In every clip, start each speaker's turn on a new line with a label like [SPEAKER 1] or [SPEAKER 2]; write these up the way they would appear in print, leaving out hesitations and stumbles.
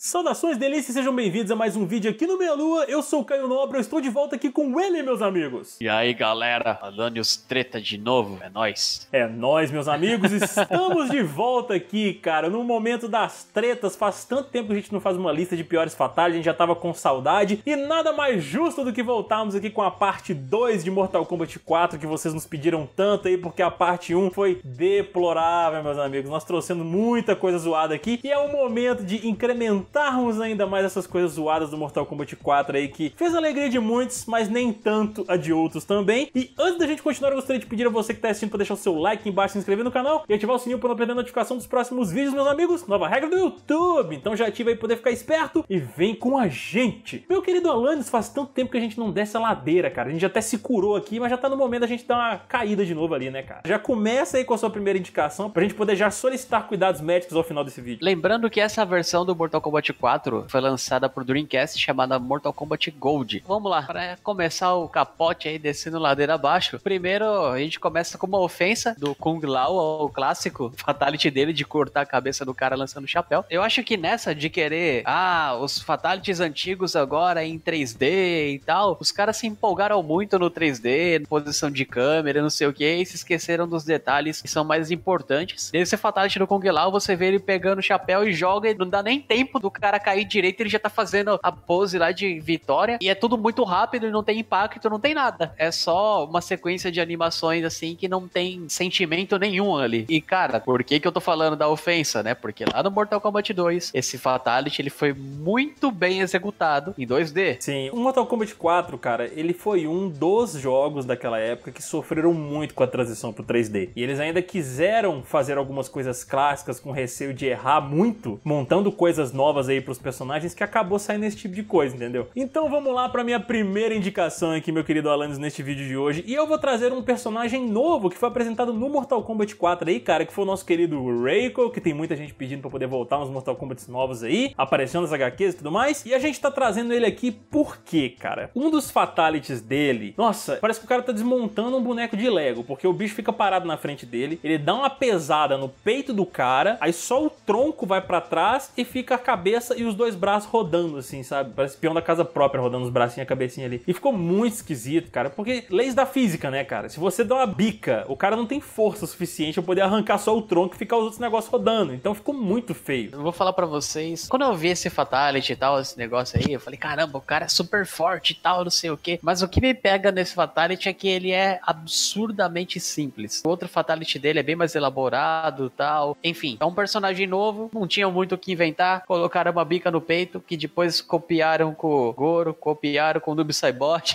[SPEAKER 1] Saudações delícias, sejam bem-vindos a mais um vídeo aqui no Meia Lua. Eu sou o Caio Nobre, eu estou de volta aqui com ele, meus amigos.
[SPEAKER 2] E aí, galera, Alanios treta de novo, é nóis.
[SPEAKER 1] É nóis, meus amigos, estamos de volta aqui, cara, no momento das tretas. Faz tanto tempo que a gente não faz uma lista de piores fatais, a gente já tava com saudade. E nada mais justo do que voltarmos aqui com a parte 2 de Mortal Kombat 4, que vocês nos pediram tanto aí, porque a parte 1 foi deplorável, meus amigos. Nós trouxemos muita coisa zoada aqui e é o momento de incrementarmos ainda mais essas coisas zoadas do Mortal Kombat 4 aí, que fez a alegria de muitos, mas nem tanto a de outros também. E antes da gente continuar, eu gostaria de pedir a você que tá assistindo para deixar o seu like aqui embaixo, se inscrever no canal e ativar o sininho para não perder a notificação dos próximos vídeos, meus amigos. Nova regra do YouTube, então já ativa aí pra poder ficar esperto e vem com a gente. Meu querido Alanios, faz tanto tempo que a gente não desce a ladeira, cara. A gente até se curou aqui, mas já tá no momento da gente dar uma caída de novo ali, né, cara? Já começa aí com a sua primeira indicação pra gente poder já solicitar cuidados médicos ao final desse vídeo.
[SPEAKER 2] Lembrando que essa versão do Mortal Kombat 4 foi lançada pro Dreamcast, chamada Mortal Kombat Gold. Vamos lá, para começar o capote aí descendo ladeira abaixo. Primeiro, a gente começa com uma ofensa do Kung Lao, o clássico fatality dele de cortar a cabeça do cara lançando o chapéu. Eu acho que nessa de querer, os fatalities antigos agora em 3D e tal, os caras se empolgaram muito no 3D, posição de câmera, não sei o que, e se esqueceram dos detalhes que são mais importantes. Nesse fatality do Kung Lao, você vê ele pegando o chapéu e joga, e não dá nem tempo do cara cair direito, ele já tá fazendo a pose lá de vitória, e é tudo muito rápido e não tem impacto, não tem nada. É só uma sequência de animações assim que não tem sentimento nenhum ali. E cara, por que eu tô falando da ofensa, né? Porque lá no Mortal Kombat 2, esse fatality ele foi muito bem executado em 2D.
[SPEAKER 1] Sim, o Mortal Kombat 4, cara, ele foi um dos jogos daquela época que sofreram muito com a transição pro 3D. E eles ainda quiseram fazer algumas coisas clássicas com receio de errar muito, montando coisas novas aí pros personagens, que acabou saindo esse tipo de coisa, entendeu? Então vamos lá pra minha primeira indicação aqui, meu querido Alanios, neste vídeo de hoje. E eu vou trazer um personagem novo que foi apresentado no Mortal Kombat 4 aí, cara, que foi o nosso querido Reiko, que tem muita gente pedindo pra poder voltar uns Mortal Kombat novos aí, aparecendo nas HQs e tudo mais. E a gente tá trazendo ele aqui por quê, cara? Um dos fatalities dele, nossa, parece que o cara tá desmontando um boneco de Lego, porque o bicho fica parado na frente dele, ele dá uma pesada no peito do cara, aí só o tronco vai pra trás e fica a cabeça e os dois braços rodando assim, sabe? Parece peão da casa própria rodando os bracinhos e a cabecinha ali. E ficou muito esquisito, cara, porque leis da física, né, cara? Se você dá uma bica, o cara não tem força suficiente pra poder arrancar só o tronco e ficar os outros negócios rodando. Então ficou muito feio.
[SPEAKER 2] Eu vou falar pra vocês, quando eu vi esse fatality e tal, esse negócio aí, eu falei, caramba, o cara é super forte e tal, não sei o que. Mas o que me pega nesse fatality é que ele é absurdamente simples. O outro fatality dele é bem mais elaborado e tal. Enfim, é um personagem novo, não tinha muito o que inventar, colocaram uma bica no peito, que depois copiaram com o Goro, copiaram com o Noob Saibot.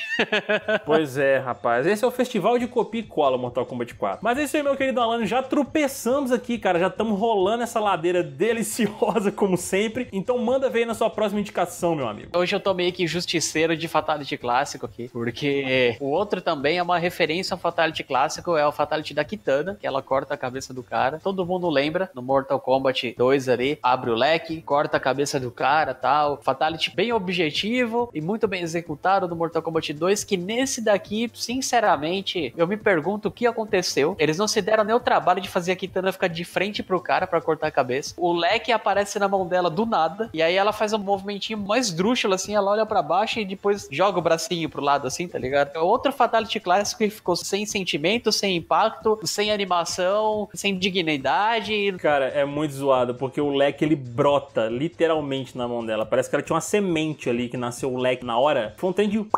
[SPEAKER 1] Pois é, rapaz. Esse é o festival de copia e cola Mortal Kombat 4. Mas é isso aí, meu querido Alanios. Já tropeçamos aqui, cara. Já estamos rolando essa ladeira deliciosa, como sempre. Então manda ver aí na sua próxima indicação, meu amigo.
[SPEAKER 2] Hoje eu tô meio que justiceiro de fatality clássico aqui, porque o outro também é uma referência ao fatality clássico, é o fatality da Kitana, que ela corta a cabeça do cara. Todo mundo lembra, no Mortal Kombat 2 ali, abre o leque, corta a cabeça do cara, tal. Fatality bem objetivo e muito bem executado do Mortal Kombat 2, que nesse daqui, sinceramente, eu me pergunto o que aconteceu. Eles não se deram nem o trabalho de fazer a Kitana ficar de frente pro cara pra cortar a cabeça. O leque aparece na mão dela do nada, e aí ela faz um movimentinho mais drúxulo, assim, ela olha pra baixo e depois joga o bracinho pro lado, assim, tá ligado? É outro fatality clássico que ficou sem sentimento, sem impacto, sem animação, sem dignidade.
[SPEAKER 1] Cara, é muito zoado, porque o leque, ele brota literalmente na mão dela. Parece que ela tinha uma semente ali, que nasceu o leque na hora. Foi um trem de...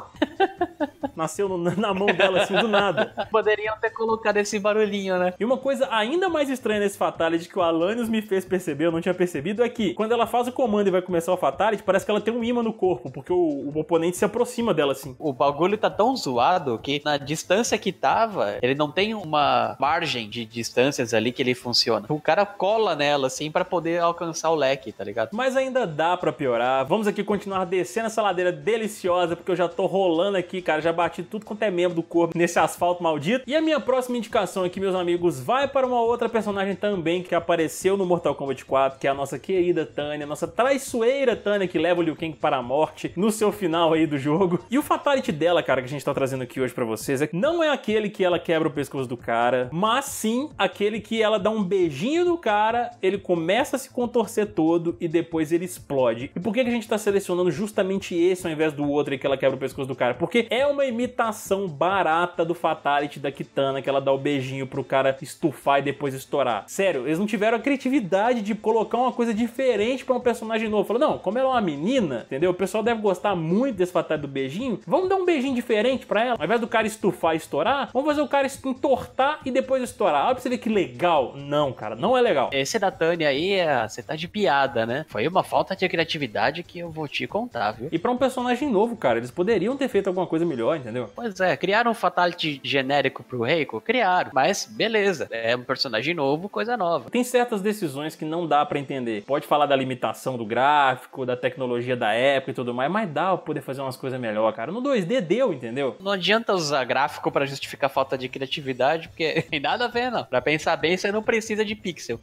[SPEAKER 1] nasceu na mão dela, assim, do nada.
[SPEAKER 2] Poderiam ter colocado esse barulhinho, né?
[SPEAKER 1] E uma coisa ainda mais estranha nesse fatality que o Alanios me fez perceber, eu não tinha percebido, é que quando ela faz o comando e vai começar o fatality, parece que ela tem um imã no corpo, porque o oponente se aproxima dela, assim.
[SPEAKER 2] O bagulho tá tão zoado que na distância que tava, ele não tem uma margem de distâncias ali que ele funciona. O cara cola nela, assim, pra poder alcançar o leque, tá ligado?
[SPEAKER 1] Mas ainda dá pra piorar. Vamos aqui continuar descendo essa ladeira deliciosa, porque eu já tô rolando aqui, cara, já bati bati tudo quanto é membro do corpo nesse asfalto maldito. E a minha próxima indicação aqui, meus amigos, vai para uma outra personagem também que apareceu no Mortal Kombat 4, que é a nossa querida Tânia, nossa traiçoeira Tânia, que leva o Liu Kang para a morte no seu final aí do jogo. E o fatality dela, cara, que a gente tá trazendo aqui hoje pra vocês, não é aquele que ela quebra o pescoço do cara, mas sim aquele que ela dá um beijinho no cara, ele começa a se contorcer todo e depois ele explode. E por que a gente tá selecionando justamente esse ao invés do outro aí que ela quebra o pescoço do cara? Porque é uma imitação barata do fatality da Kitana, que ela dá o beijinho pro cara estufar e depois estourar. Sério, eles não tiveram a criatividade de colocar uma coisa diferente pra um personagem novo. Falou, não, como ela é uma menina, entendeu? O pessoal deve gostar muito desse fatality do beijinho, vamos dar um beijinho diferente pra ela. Ao invés do cara estufar e estourar, vamos fazer o cara entortar e depois estourar. Olha pra você ver que legal. Não, cara, não é legal.
[SPEAKER 2] Esse da Tânia aí, você tá de piada, né? Foi uma falta de criatividade que eu vou te contar, viu?
[SPEAKER 1] E pra um personagem novo, cara, eles poderiam ter feito alguma coisa melhor, entendeu?
[SPEAKER 2] Pois é, criaram um fatality genérico pro Reiko? Criaram, mas beleza, é um personagem novo, coisa nova.
[SPEAKER 1] Tem certas decisões que não dá pra entender. Pode falar da limitação do gráfico, da tecnologia da época e tudo mais, mas dá pra poder fazer umas coisas melhor, cara. No 2D deu, entendeu?
[SPEAKER 2] Não adianta usar gráfico pra justificar falta de criatividade, porque tem nada a ver, não. Pra pensar bem, você não precisa de pixel.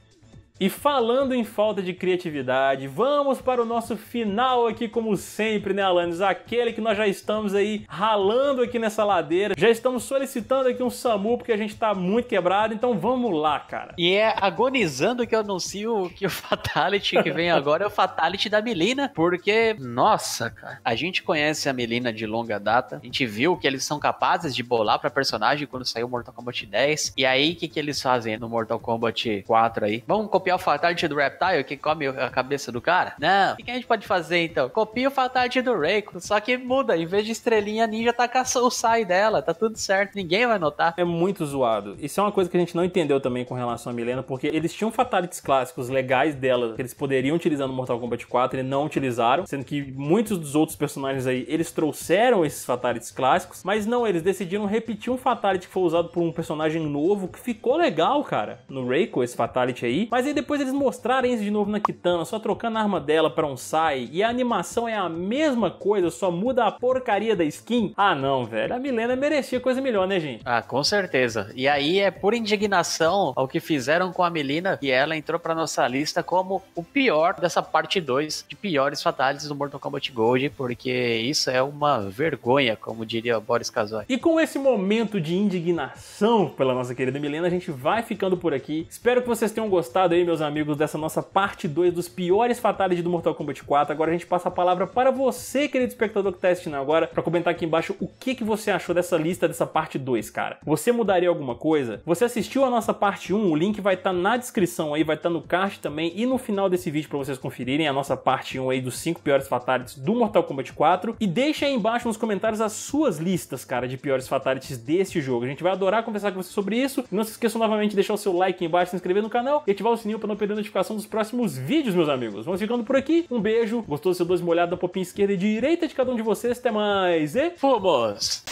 [SPEAKER 1] E falando em falta de criatividade, vamos para o nosso final aqui, como sempre, né, Alanis? Aquele que nós já estamos aí ralando aqui nessa ladeira, já estamos solicitando aqui um SAMU, porque a gente tá muito quebrado, então vamos lá, cara.
[SPEAKER 2] E é agonizando que eu anuncio que o Fatality que vem agora é o Fatality da Mileena, porque, nossa, cara, a gente conhece a Mileena de longa data, a gente viu que eles são capazes de bolar pra personagem quando saiu Mortal Kombat 10, e aí, o que eles fazem no Mortal Kombat 4 aí? Vamos copiar o Fatality do Reptile, que come a cabeça do cara? Não. O que a gente pode fazer, então? Copia o Fatality do Reiko, só que muda. Em vez de estrelinha ninja, taca o sai dela. Tá tudo certo, ninguém vai notar.
[SPEAKER 1] É muito zoado. Isso é uma coisa que a gente não entendeu também com relação a Mileena, porque eles tinham Fatalities clássicos legais dela, que eles poderiam utilizar no Mortal Kombat 4 e não utilizaram, sendo que muitos dos outros personagens aí, eles trouxeram esses Fatalities clássicos, mas não, eles decidiram repetir um Fatality que foi usado por um personagem novo, que ficou legal, cara, no Reiko, esse Fatality aí, mas aí depois eles mostrarem isso de novo na Kitana, só trocando a arma dela pra um Sai, e a animação é a mesma coisa, só muda a porcaria da skin. Ah não, velho, a Mileena merecia coisa melhor, né, gente?
[SPEAKER 2] Ah, com certeza. E aí é por indignação ao que fizeram com a Mileena, e ela entrou pra nossa lista como o pior dessa parte 2 de piores fatalities do Mortal Kombat Gold, porque isso é uma vergonha, como diria o Boris Casoy.
[SPEAKER 1] E com esse momento de indignação pela nossa querida Mileena, a gente vai ficando por aqui. Espero que vocês tenham gostado aí, meus amigos, dessa nossa parte 2 dos piores fatalities do Mortal Kombat 4. Agora a gente passa a palavra para você, querido espectador que tá assistindo agora, para comentar aqui embaixo o que você achou dessa lista, dessa parte 2, cara. Você mudaria alguma coisa? Você assistiu a nossa parte 1? O link vai estar na descrição aí, vai estar no card também e no final desse vídeo para vocês conferirem a nossa parte 1 aí dos 5 piores fatalities do Mortal Kombat 4. E deixa aí embaixo nos comentários as suas listas, cara, de piores fatalities deste jogo. A gente vai adorar conversar com você sobre isso. Não se esqueçam novamente de deixar o seu like aí embaixo, se inscrever no canal e ativar o sininho para não perder a notificação dos próximos vídeos, meus amigos. Vamos ficando por aqui. Um beijo. Gostou do seu 2 molhado da popinha esquerda e direita de cada um de vocês? Até mais e...
[SPEAKER 2] Fomos!